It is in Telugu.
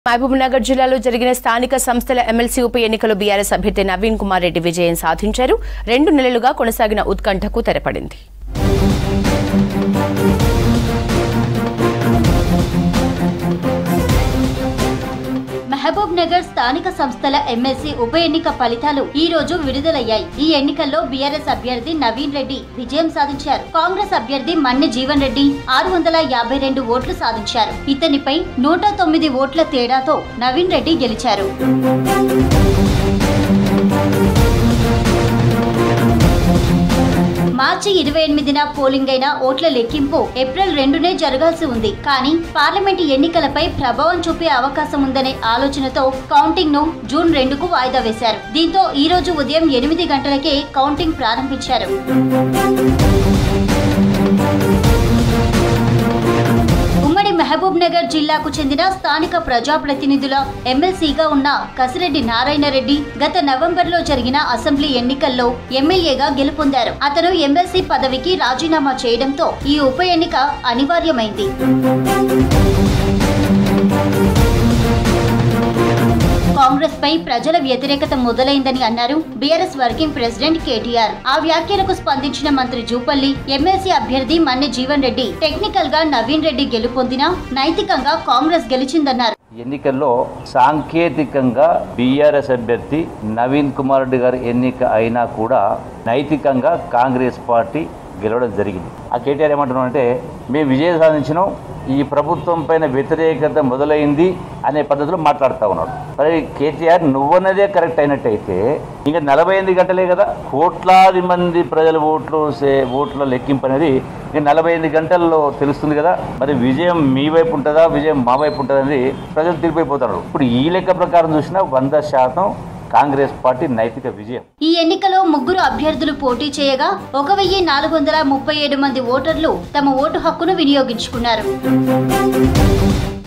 మహబూబ్నగర్ జిల్లాలో జరిగిన స్థానిక సంస్థల ఎమ్మెల్సీ ఉప ఎన్నికలో బీఆర్ఎస్ అభ్యర్థి నవీన్ కుమార్ రెడ్డి విజయం సాధించారు. 2 నెలలుగా కొనసాగిన ఉత్కంఠకు తెరపడింది. మహబూబ్ నగర్ స్థానిక సంస్థల ఎమ్మెల్సీ ఉప ఎన్నిక ఫలితాలు ఈ రోజు విడుదలయ్యాయి. ఈ ఎన్నికల్లో బీఆర్ఎస్ అభ్యర్థి నవీన్ రెడ్డి విజయం సాధించారు. కాంగ్రెస్ అభ్యర్థి మన్నె జీవన్ రెడ్డి 652 ఓట్లు సాధించారు. ఇతనిపై 109 ఓట్ల తేడాతో నవీన్ రెడ్డి గెలిచారు. మార్చి 28న పోలింగ్ అయిన ఓట్ల లెక్కింపు ఏప్రిల్ 2నే జరగాల్సి ఉంది. కానీ పార్లమెంటు ఎన్నికలపై ప్రభావం చూపే అవకాశం ఉందనే ఆలోచనతో కౌంటింగ్ ను జూన్ 2కు వాయిదా వేశారు. దీంతో ఈ రోజు ఉదయం 8 గంటలకే కౌంటింగ్ ప్రారంభించారు. ఉమ్మడి మహబూబ్ నగర్ జిల్లాకు చెందిన స్థానిక ప్రజాప్రతినిధుల ఎమ్మెల్సీగా ఉన్న కసిరెడ్డి నారాయణ రెడ్డి గత నవంబర్లో జరిగిన అసెంబ్లీ ఎన్నికల్లో ఎమ్మెల్యేగా గెలుపొందారు. అతను ఎమ్మెల్సీ పదవికి రాజీనామా చేయడంతో ఈ ఉప ఎన్నిక అనివార్యమైంది. కాంగ్రెస్ పై ప్రజల వ్యతిరేకత మొదలైందని అన్నారు బీఆర్ఎస్ వర్కింగ్ ప్రెసిడెంట్ కేటీఆర్. ఆ వ్యాఖ్యలకు స్పందించిన మంత్రి జూపల్లి ఎమ్మెల్సీ అభ్యర్థి మన్నె జీవన్ రెడ్డి టెక్నికల్ గా నవీన్ రెడ్డి గెలుపొందినా నైతికంగా కాంగ్రెస్ గెలిచిందన్నారు. ఎన్నికల్లో సాంకేతికంగా బీఆర్ఎస్ అభ్యర్థి నవీన్ కుమార్ రెడ్డి గారు ఎన్నిక అయినా కూడా నైతికంగా కాంగ్రెస్ పార్టీ గెలవడం జరిగింది. ఆ కేటీఆర్ ఏమంటున్నాం అంటే మేము విజయం సాధించినాం, ఈ ప్రభుత్వం పైన వ్యతిరేకత మొదలైంది అనే పద్ధతిలో మాట్లాడుతూ ఉన్నాడు. మరి కేటీఆర్ నువ్వన్నదే కరెక్ట్ అయినట్టయితే ఇంకా 48 గంటలే కదా, కోట్లాది మంది ప్రజల ఓట్ల లెక్కింపు అనేది ఇంకా 48 గంటల్లో తెలుస్తుంది కదా. మరి విజయం మీ వైపు ఉంటుందా, విజయం మా వైపు ఉంటుందా అనేది ప్రజలు తీర్పైపోతారు. ఇప్పుడు ఈ లెక్క ప్రకారం చూసినా 100% కాంగ్రెస్ పార్టీ నైతిక విజయం. ఈ ఎన్నికలో 3 అభ్యర్థులు పోటీ చేయగా 1437 మంది ఓటర్లు తమ ఓటు హక్కును వినియోగించుకున్నారు.